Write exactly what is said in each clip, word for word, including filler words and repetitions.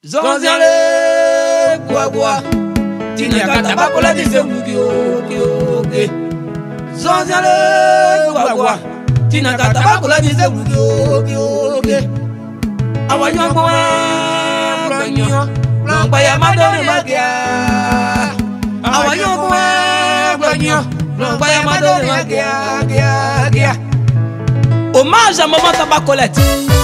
Zonziale, bois bois, Tina Tabacola dit c'est Wugio, Zonziale, bois bois, Tina Tabacola dit c'est Wugio, Awayon bois, Blanyo, Blanbaya Madone Magia, Awayon bois, Blanyo, Blanbaya Madone Magia, Gia, Gia. Hommage à Maman Tabacolette.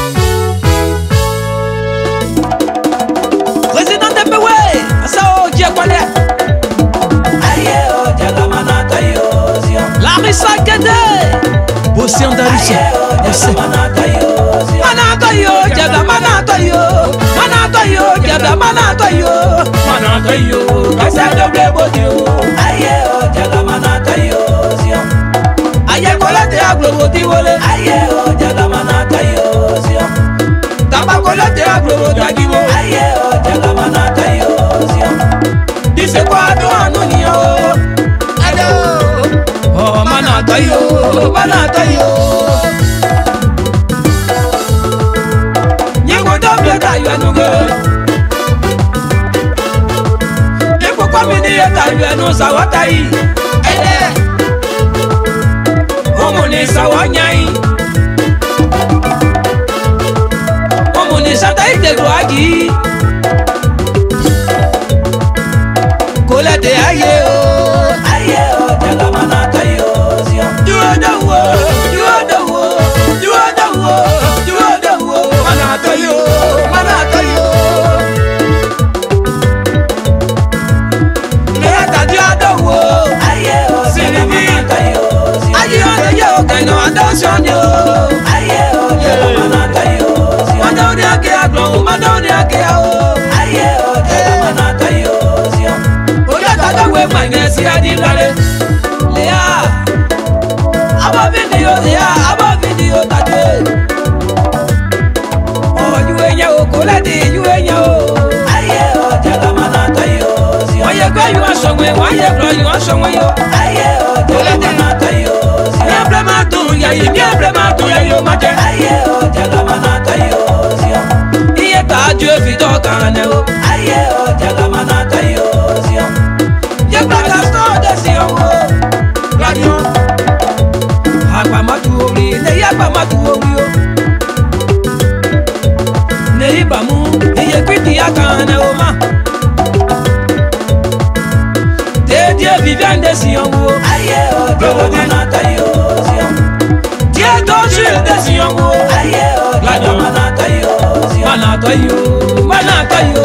Président de Béoué, Sao Diakwale. Aïe, oh, Diagamana Tayo, Larissa Kede. Bossi Andalusia. Diagamana Tayo, Manatayo, Diagamana Tayo, Manatayo, Diagamana Tayo, Manatayo, Kassa de Blebodio. Aïe, oh, Diagamana Tayo, Aïe, Colette Aglo Diwole. Aïe, oh, Diagamana Tayo, Tabacolette Aglo Diagibo. Aïe, oh, Diagamana Tayo, Dise quoi toi non yo. Ado, oh Manatayo, Manatayo. Nyengo doble tayo anuge. Et pourquoi me dire tayo anu sawatai? Ede, omone sawanyai. Omone satai de gloagi. Colette aye oh, aye oh, Diagamana Tayo. You are the one, you are the one, you are the one, you are the one. Manatayo, Manatayo. Leta dia the one, aye oh, Diagamana Tayo. Aye oh, yo kaino adoption yo. Aye oh, Diagamana Tayo. Madoni ake aglo, Madoni ake o. Aye oh, Diagamana Tayo. Magnesia di lale, Lea, aba video, Lea, aba video tade. Oh, you ain't yo, Colette, you ain't yo. Aye, oh, Diagamana Tayo. Why you go, you are somewhere, why you go, you are somewhere. Aye, oh, Diagamana Tayo. Problema tu, ya y mi problema tu, ya yo mate. Aye, oh, Diagamana Tayo. Iye ta Dieu vito kaneo. Aye, oh, Diagamana Tayo. Neibamu, iye kwiti akana oma. Te die Viviane de Siongo. Aye o, Diagamana Tayo. Die Dochil de Siongo. Aye o, Diagamana Tayo. Manatayo, Manatayo.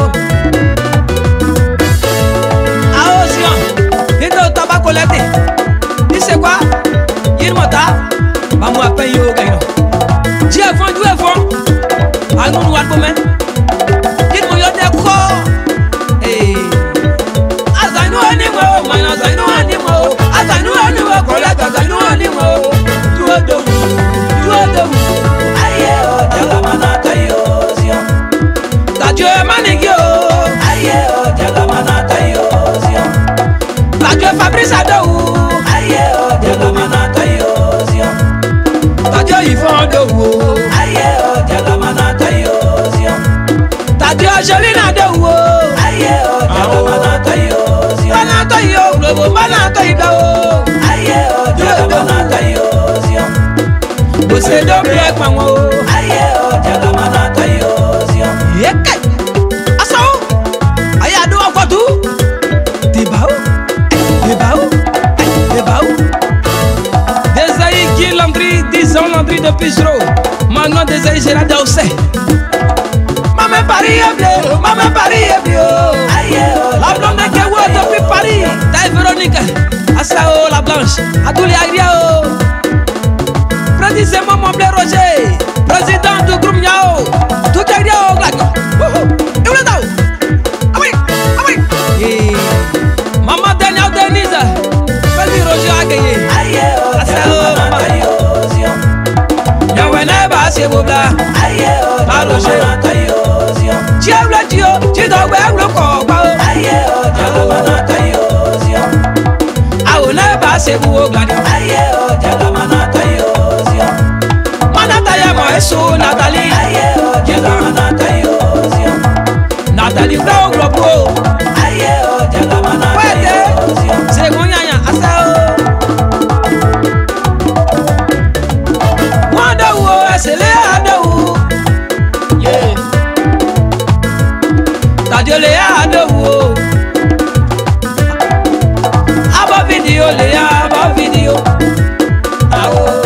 Ao Sion, Hito Tabacolette. Dis quoi? Il mota. Vamos a payer gaino. Dieu fond, Dieu fond. Allons nous alcomer. Il me y'a des corps. Eh. Azano animo, man azano animo. Azano animo, collègue azano animo. Tu es de vous, tu es de vous. Aïe oh, Diagamana Tayo. Ta Dieu manigio. Aïe oh, Diagamana Tayo. Ta Dieu Fabrice Adou. Aïe oh, Diagamana Tayo. Ta Dieu Yvon de vous. Aïe oh, Diagamana Tayo. Ta Dieu Angelina de vous. Aïe oh, Diagamana Tayo. Manatayo, globo Manatayo. Aïe oh, Diagamana Tayo. Bose doble kwango. Aïe oh, Diagamana Tayo. Yeke. Asao. Aïe ado akwatu. Tibao. Tibao. Tibao. Desaï qui Landry, disons Landry de Pichero. Maintenant Desaï Gérard d'Aussé. Maman Paris est bleu, Maman Paris est bleu. La blonde qui est ouais depuis Paris. Taille Véronique, Asao la blanche, à tous les agriaux. Président Maman Blé Roger, président du groupe Niao. Tout agriaux, Glagno. Et où est-ce? Ah oui, ah oui. Maman Daniel Denise, Président Roger a gagné. Asao Maman. Yahweh Neba, c'est beau là. Pas Roger. Diable Dieu, tu dois voir le corps. Aïe, oh, Diagamana Tayo. Ah, on est passé pour Gladio. Aïe, oh, Diagamana Tayo. Manataya, moi, et sous Nathalie. Aïe, oh, Diagamana Tayo. Nathalie Bravo Globo. Aye o jagamana. Wete. Segonyanya asao. Wanda wo esele adawu. Yeah. Tadiole adawu. Aba video le aba video. Awo.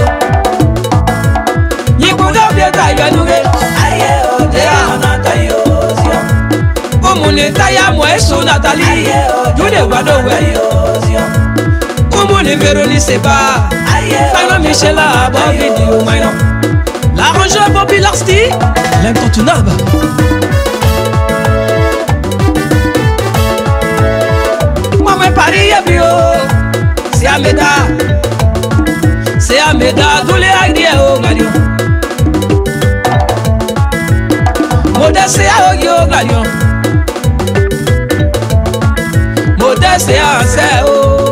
Yikudo bieta yanuge. Aye o jagamana tayo. Umune taya mweso Nathalie. Jude wado we. Umune Véronique Seba. Fana Michela aba video maino. L'arrangeur Bobby Larsti. L'incontournable. Maman Paris Yabio. C'est Ameda. C'est Ameda. Tous les agriers au galion. Modeste à Ogio galion. Modeste à Anseo.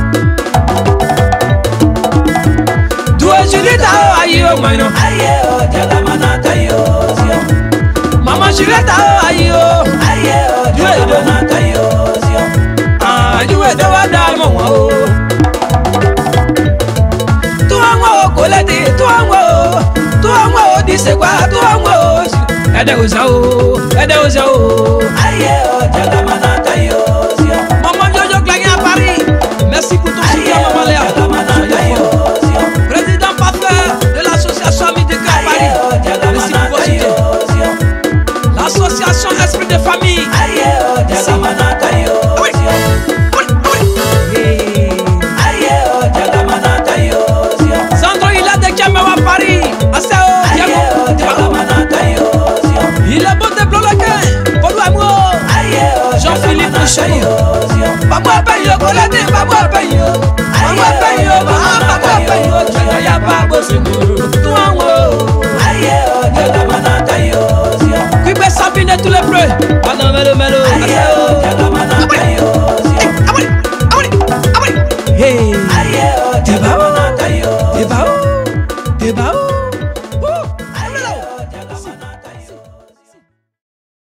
Doué Juliette à Ayo Maino. Aye o jagamana tayo. Maman Juliette à Ayo. Aye o jagamana tayo. Ah, Doué de Wadamo. Toi moi Colette, toi moi, toi moi dis quoi, toi moi. Ede Ozao, Ede Ozao. Aye o jagamana tayo. Maman Jojo Clagne à Paris. Merci pour ton soutien, Maman Léa. Président parfait de l'association Amis de Cœur Paris. Merci pour votre soutien. L'association Esprit de Famille. Aye o jagamana tayo. Oui. Oui. Oui. Aye o jagamana tayo. Sandro il a des caméras à Paris. Asao, Aye o jagamana tayo. il est bon de bloquer. Pour l'amour. Aye o Jean-Philippe Bouchon. Papa Payo, Colette, Papa Payo. Papa Payo, Papa Payo. Tu n'as pas bossé. Toi, moi. Aye o jagamana tayo. Qui peut s'abîmer tous les bleus. Madame le melo.